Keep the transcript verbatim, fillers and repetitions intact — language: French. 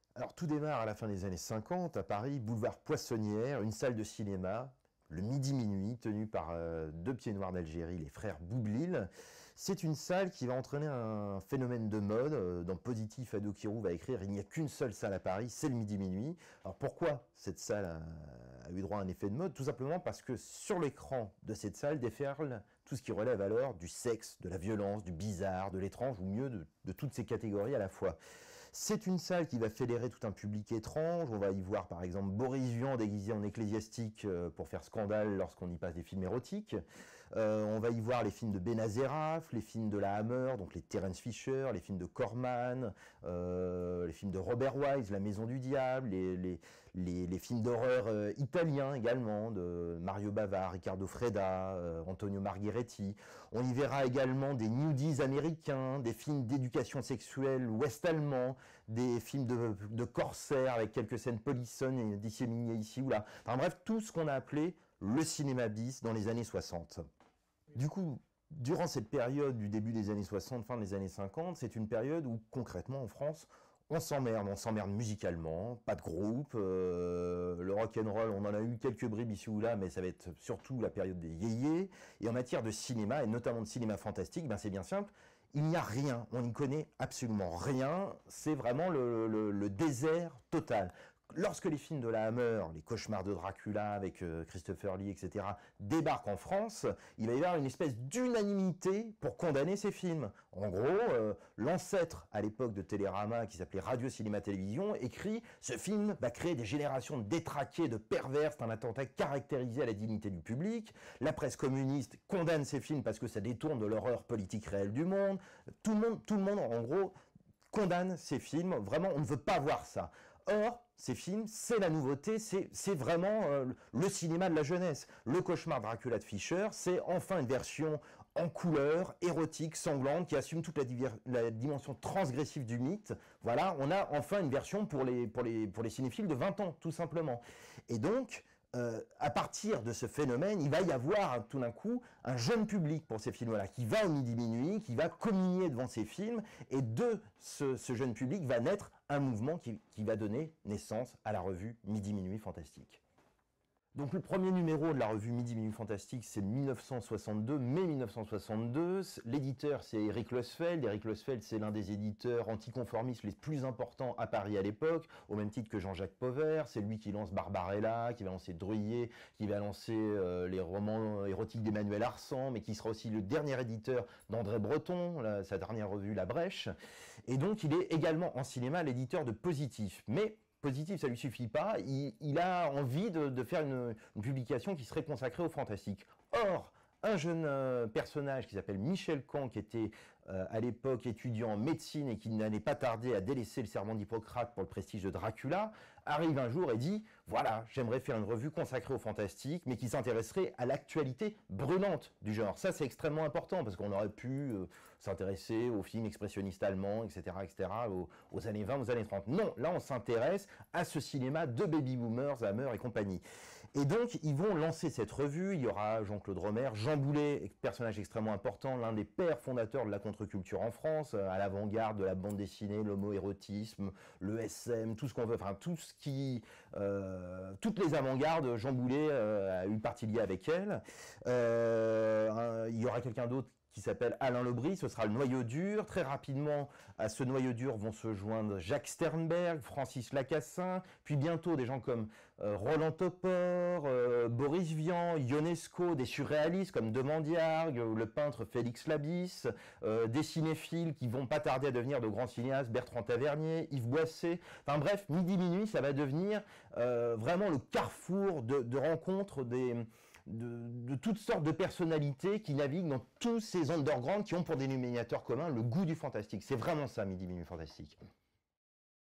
Alors tout démarre à la fin des années cinquante, à Paris, boulevard Poissonnière, une salle de cinéma, le midi minuit, tenue par euh, deux pieds noirs d'Algérie, les frères Boublil. C'est une salle qui va entraîner un phénomène de mode. Euh, dans Positif, Ado Kirou va écrire « Il n'y a qu'une seule salle à Paris, c'est le midi minuit ». Alors pourquoi cette salle a, a eu droit à un effet de mode? Tout simplement parce que sur l'écran de cette salle déferle tout ce qui relève alors du sexe, de la violence, du bizarre, de l'étrange, ou mieux de, de toutes ces catégories à la fois. C'est une salle qui va fédérer tout un public étrange. On va y voir par exemple Boris Vian déguisé en ecclésiastique pour faire scandale lorsqu'on y passe des films érotiques. Euh, on va y voir les films de Benazeraf, les films de la Hammer, donc les Terence Fisher, les films de Corman, euh, les films de Robert Wise, La Maison du Diable, les, les, les, les films d'horreur euh, italiens également, de Mario Bava, Riccardo Freda, euh, Antonio Margheretti. On y verra également des nudies américains, des films d'éducation sexuelle ouest-allemands, des films de, de corsaires avec quelques scènes polissonnes et disséminées ici ou là. Enfin bref, tout ce qu'on a appelé le cinéma bis dans les années soixante. Du coup, durant cette période du début des années soixante, fin des années cinquante, c'est une période où concrètement en France, on s'emmerde, on s'emmerde musicalement, pas de groupe, euh, le rock'n'roll, on en a eu quelques bribes ici ou là, mais ça va être surtout la période des yéyés. Et en matière de cinéma, et notamment de cinéma fantastique, ben c'est bien simple, il n'y a rien, on n'y connaît absolument rien, c'est vraiment le, le, le désert total. Lorsque les films de la Hammer, les cauchemars de Dracula avec euh, Christopher Lee, et cetera, débarquent en France, il va y avoir une espèce d'unanimité pour condamner ces films. En gros, euh, l'ancêtre à l'époque de Télérama, qui s'appelait Radio Cinéma Télévision, écrit « Ce film va créer des générations de détraqués, de pervers, c'est un attentat caractérisé à la dignité du public. La presse communiste condamne ces films parce que ça détourne de l'horreur politique réelle du monde. Tout le monde, tout le monde, en gros, condamne ces films. Vraiment, on ne veut pas voir ça. » Or, ces films, c'est la nouveauté, c'est vraiment euh, le cinéma de la jeunesse. Le cauchemar de Dracula de Fischer, c'est enfin une version en couleur, érotique, sanglante, qui assume toute la, la dimension transgressive du mythe. Voilà, on a enfin une version pour les, pour les, pour les cinéphiles de vingt ans, tout simplement. Et donc, Euh, à partir de ce phénomène, il va y avoir tout d'un coup un jeune public pour ces films-là, qui va au midi minuit, qui va communier devant ces films, et de ce, ce jeune public va naître un mouvement qui, qui va donner naissance à la revue Midi Minuit Fantastique. Donc le premier numéro de la revue Midi Minuit Fantastique, c'est mille neuf cent soixante-deux, mai mille neuf cent soixante-deux. L'éditeur, c'est Eric Losfeld. Eric Losfeld, c'est l'un des éditeurs anticonformistes les plus importants à Paris à l'époque, au même titre que Jean-Jacques Pauvert. C'est lui qui lance Barbarella, qui va lancer Druillet, qui va lancer euh, les romans érotiques d'Emmanuel Arsan, mais qui sera aussi le dernier éditeur d'André Breton, la, sa dernière revue La Brèche. Et donc il est également en cinéma l'éditeur de Positif. Mais Positif, ça lui suffit pas, il, il a envie de, de faire une, une publication qui serait consacrée au fantastique. Or, un jeune euh, personnage qui s'appelle Michel Camp, qui était euh, à l'époque étudiant en médecine et qui n'allait pas tarder à délaisser le serment d'Hippocrate pour le prestige de Dracula, arrive un jour et dit « Voilà, j'aimerais faire une revue consacrée au fantastique, mais qui s'intéresserait à l'actualité brûlante du genre. » Ça, c'est extrêmement important, parce qu'on aurait pu euh, s'intéresser aux films expressionnistes allemands, et cetera, et cetera, aux, aux années vingt, aux années trente. Non, là, on s'intéresse à ce cinéma de baby-boomers, Hammer et compagnie. Et donc, ils vont lancer cette revue, il y aura Jean-Claude Romer, Jean Boulet, personnage extrêmement important, l'un des pères fondateurs de la contre-culture en France, à l'avant-garde de la bande dessinée, l'homo-érotisme, le S M, tout ce qu'on veut, enfin tout ce qui, euh, toutes les avant-gardes, Jean Boulet euh, a eu partie liée avec elle. Euh, il y aura quelqu'un d'autre qui s'appelle Alain Lebris, ce sera le noyau dur. Très rapidement, à ce noyau dur vont se joindre Jacques Sternberg, Francis Lacassin, puis bientôt des gens comme euh, Roland Topor, euh, Boris Vian, Ionesco, des surréalistes comme Demandiargue, ou le peintre Félix Labisse, euh, des cinéphiles qui vont pas tarder à devenir de grands cinéastes, Bertrand Tavernier, Yves Boisset. Enfin bref, Midi Minuit, ça va devenir euh, vraiment le carrefour de, de rencontres des... De, de toutes sortes de personnalités qui naviguent dans tous ces undergrounds qui ont pour dénominateur commun le goût du fantastique. C'est vraiment ça, Midi Minuit Fantastique.